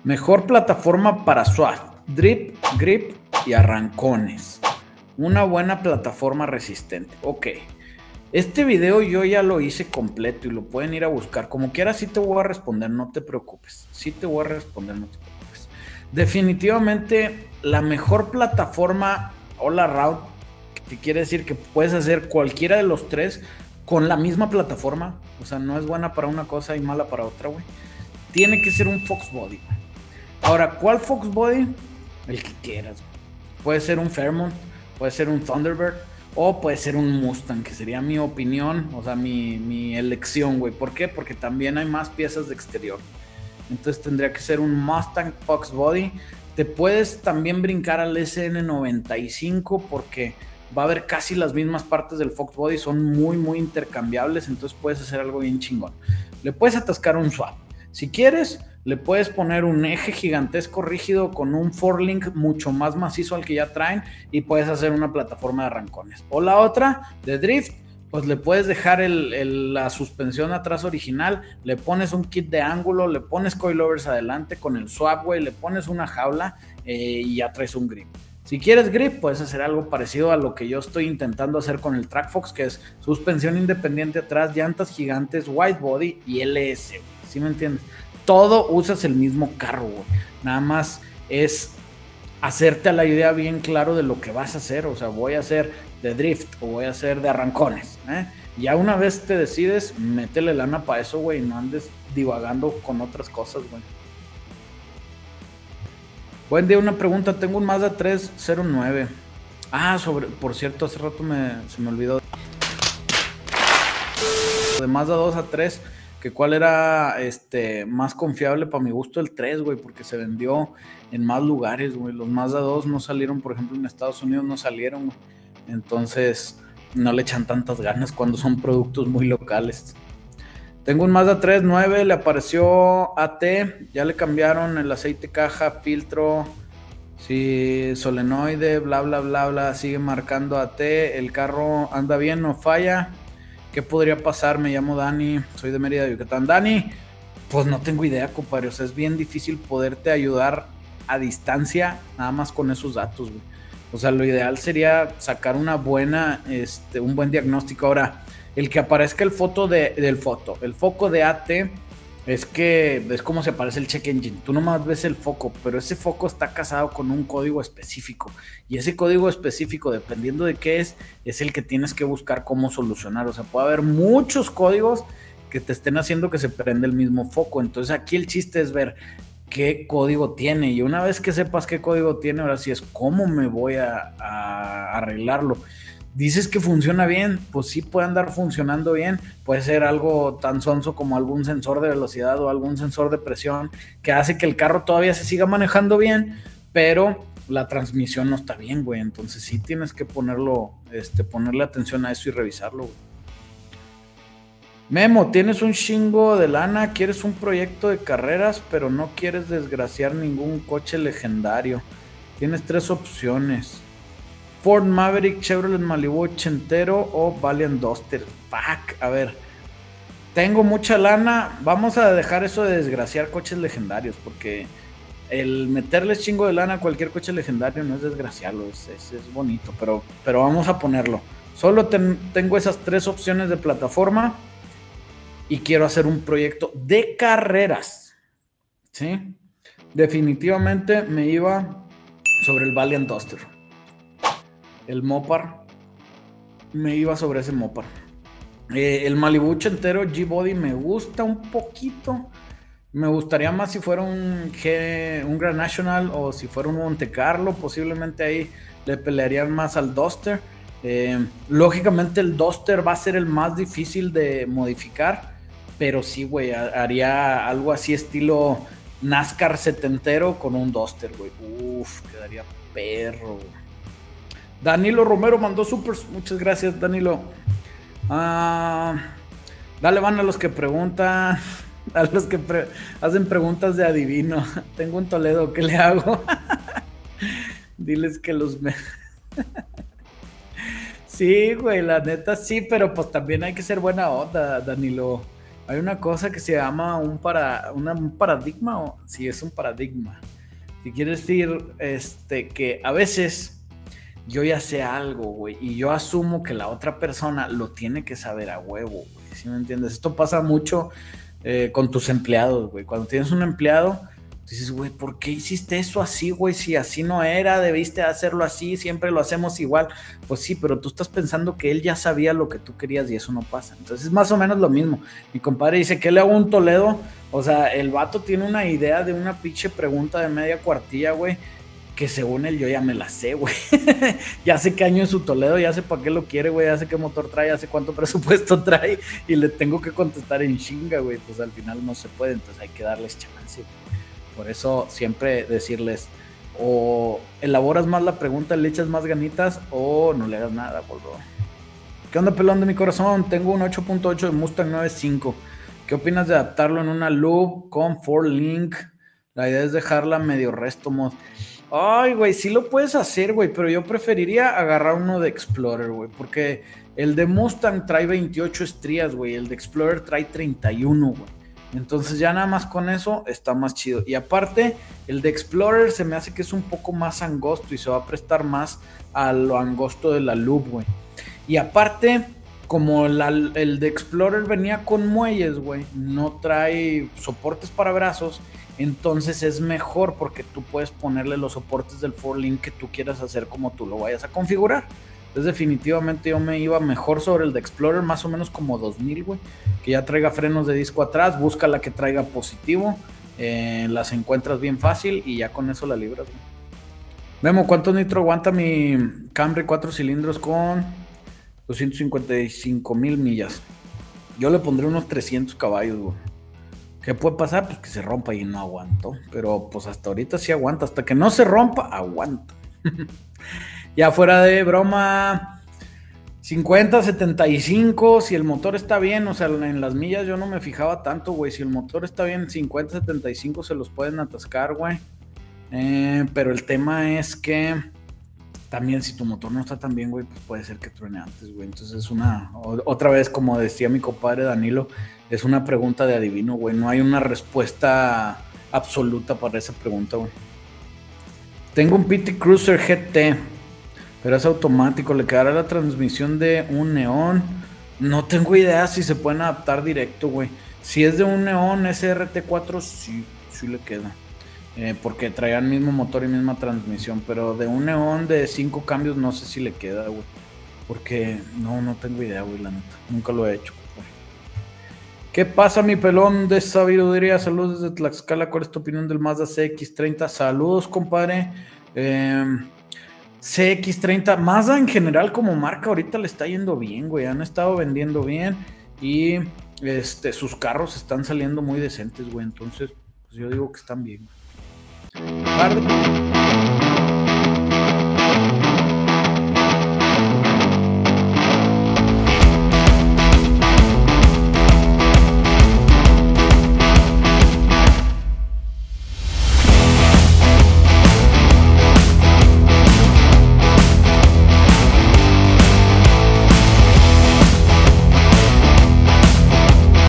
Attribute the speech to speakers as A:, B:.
A: Mejor plataforma para swap, drip, grip y arrancones. Una buena plataforma resistente. Ok. Este video yo ya lo hice completo y lo pueden ir a buscar. Como quiera, sí te voy a responder, no te preocupes. Sí te voy a responder, no te preocupes. Definitivamente, la mejor plataforma all around, que quiere decir que puedes hacer cualquiera de los tres con la misma plataforma. O sea, no es buena para una cosa y mala para otra, güey. Tiene que ser un Fox Body. Ahora, ¿cuál Fox Body? El que quieras. Puede ser un Fairmont, puede ser un Thunderbird o puede ser un Mustang, que sería mi opinión, o sea, mi elección, güey. ¿Por qué? Porque también hay más piezas de exterior. Entonces tendría que ser un Mustang Fox Body. Te puedes también brincar al SN95 porque va a haber casi las mismas partes del Fox Body, son muy, muy intercambiables, entonces puedes hacer algo bien chingón. Le puedes atascar un swap. Si quieres, le puedes poner un eje gigantesco rígido con un forlink mucho más macizo al que ya traen y puedes hacer una plataforma de arrancones. O la otra, de drift, pues le puedes dejar la suspensión atrás original, le pones un kit de ángulo, le pones coilovers adelante con el swap, güey, le pones una jaula y ya traes un grip. Si quieres grip, puedes hacer algo parecido a lo que yo estoy intentando hacer con el TrackFox, que es suspensión independiente atrás, llantas gigantes, white body y LS, ¿sí me entiendes? Todo usas el mismo carro, güey. Nada más es hacerte a la idea bien claro de lo que vas a hacer. O sea, voy a hacer de drift o voy a hacer de arrancones, ¿eh? Ya una vez te decides, métele lana para eso, güey. No andes divagando con otras cosas, güey. Buen día, una pregunta. Tengo un Mazda 309. Por cierto, hace rato se me olvidó. De Mazda 2 a 3, que cuál era más confiable para mi gusto, el 3, güey, porque se vendió en más lugares, güey. Los Mazda 2 no salieron, por ejemplo, en Estados Unidos no salieron, güey. Entonces no le echan tantas ganas cuando son productos muy locales. Tengo un Mazda 3.9, le apareció AT, ya le cambiaron el aceite, caja, filtro, sí, solenoide, bla, bla, bla, bla, sigue marcando AT, el carro anda bien, no falla. ¿Qué podría pasar? Me llamo Dani, soy de Mérida, Yucatán. Dani, pues no tengo idea, compadre, o sea, es bien difícil poderte ayudar a distancia nada más con esos datos, güey. O sea, lo ideal sería sacar un buen diagnóstico. Ahora, el que aparezca el foco de AT es que es como se aparece el check engine. Tú nomás ves el foco, pero ese foco está casado con un código específico. Y ese código específico, dependiendo de qué es el que tienes que buscar cómo solucionar. O sea, puede haber muchos códigos que te estén haciendo que se prenda el mismo foco. Entonces aquí el chiste es ver qué código tiene. Y una vez que sepas qué código tiene, ahora sí es cómo me voy a arreglarlo. Dices que funciona bien, pues sí puede andar funcionando bien, puede ser algo tan sonso como algún sensor de velocidad o algún sensor de presión que hace que el carro todavía se siga manejando bien, pero la transmisión no está bien, güey. Entonces sí tienes que ponerle atención a eso y revisarlo, güey. Memo, tienes un chingo de lana, quieres un proyecto de carreras, pero no quieres desgraciar ningún coche legendario. Tienes 3 opciones: Ford Maverick, Chevrolet Malibu ochentero o Valiant Duster. Fuck, a ver. Tengo mucha lana. Vamos a dejar eso de desgraciar coches legendarios, porque el meterles chingo de lana a cualquier coche legendario no es desgraciarlo, es bonito, pero vamos a ponerlo. Solo tengo esas 3 opciones de plataforma y quiero hacer un proyecto de carreras, ¿sí? Definitivamente me iba sobre el Valiant Duster. El Mopar, me iba sobre ese Mopar. El Malibu ochentero G-Body me gusta un poquito. Me gustaría más si fuera un Grand National o si fuera un Monte Carlo. Posiblemente ahí le pelearían más al Duster. Lógicamente el Duster va a ser el más difícil de modificar, pero sí, güey, haría algo así estilo NASCAR setentero con un Duster, güey. Uf, quedaría perro, güey. Danilo Romero mandó supers. Muchas gracias, Danilo. Dale van a los que preguntan, a los que hacen preguntas de adivino. Tengo un Toledo, ¿qué le hago? Diles que Sí, güey, la neta sí, pero pues también hay que ser buena onda, Danilo. Hay una cosa que se llama un paradigma, o sí, es un paradigma. Si quiere decir que a veces yo ya sé algo, güey, y yo asumo que la otra persona lo tiene que saber a huevo, güey, ¿sí me entiendes? Esto pasa mucho con tus empleados, güey. Cuando tienes un empleado, dices, güey, ¿por qué hiciste eso así, güey? Si así no era, debiste hacerlo así, siempre lo hacemos igual. Pues sí, pero tú estás pensando que él ya sabía lo que tú querías y eso no pasa. Entonces es más o menos lo mismo. Mi compadre dice, ¿qué le hago a un Toledo? O sea, el vato tiene una idea de una pinche pregunta de media cuartilla, güey, que según él yo ya me la sé, güey. Ya sé qué año es su Toledo, ya sé para qué lo quiere, güey, ya sé qué motor trae, ya sé cuánto presupuesto trae y le tengo que contestar en chinga, güey. Pues al final no se puede, entonces hay que darles chance, güey. Por eso siempre decirles, o elaboras más la pregunta, le echas más ganitas, o no le hagas nada, boludo. ¿Qué onda, pelón de mi corazón? Tengo un 8.8 de Mustang 9.5. ¿Qué opinas de adaptarlo en una loop con 4Link? La idea es dejarla medio resto mod. Ay, güey, sí lo puedes hacer, güey, pero yo preferiría agarrar uno de Explorer, güey, porque el de Mustang trae 28 estrías, güey, el de Explorer trae 31, güey. Entonces ya nada más con eso está más chido. Y aparte, el de Explorer se me hace que es un poco más angosto y se va a prestar más a lo angosto de la loop, güey. Y aparte, como el de Explorer venía con muelles, güey, no trae soportes para brazos, entonces es mejor porque tú puedes ponerle los soportes del 4Link que tú quieras hacer como tú lo vayas a configurar. Entonces definitivamente yo me iba mejor sobre el de Explorer, más o menos como 2000, güey, que ya traiga frenos de disco atrás, busca la que traiga positivo, las encuentras bien fácil y ya con eso la libras, güey. Memo, ¿cuánto nitro aguanta mi Camry 4 cilindros con 255,000 millas? Yo le pondré unos 300 caballos, güey. ¿Qué puede pasar? Pues que se rompa y no aguanto. Pero pues hasta ahorita sí aguanta. Hasta que no se rompa, aguanta. Ya fuera de broma, 50, 75, si el motor está bien, o sea, en las millas yo no me fijaba tanto, güey. Si el motor está bien, 50, 75 se los pueden atascar, güey. Pero el tema es que también si tu motor no está tan bien, güey, pues puede ser que truene antes, güey. Entonces es otra vez, como decía mi compadre Danilo, es una pregunta de adivino, güey. No hay una respuesta absoluta para esa pregunta, güey. Tengo un PT Cruiser GT, pero es automático. ¿Le quedará la transmisión de un neón? No tengo idea si se pueden adaptar directo, güey. Si es de un neón SRT4, sí le queda. Porque traían mismo motor y misma transmisión, pero de un neón de 5 cambios no sé si le queda, güey. Porque no tengo idea, güey, la neta. Nunca lo he hecho, güey. ¿Qué pasa, mi pelón de sabiduría? Saludos desde Tlaxcala. ¿Cuál es tu opinión del Mazda CX-30? Saludos, compadre. CX-30, Mazda en general como marca ahorita le está yendo bien, güey. Han estado vendiendo bien y sus carros están saliendo muy decentes, güey. Entonces, pues yo digo que están bien. Tarde.